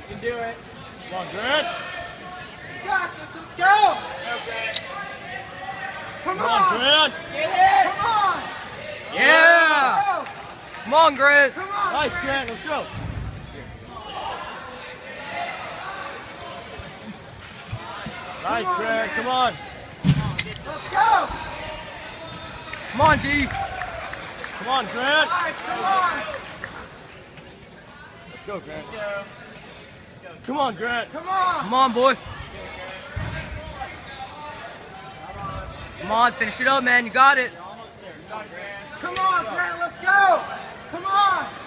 You can do it. Come on, Grant. You got this. Let's go. Okay. Come on, Grant. Get it. Come on. Yeah. Come on, Grant. Come on. Nice, Grant. Let's go. Nice, Grant. Come on. Let's go. Come on, G. Come on, Grant. Nice. Come on. Let's go, Grant. Come on, Grant. Come on. Come on, boy. Come on, finish it up, man. You got it. Come on, Grant. Let's go. Come on.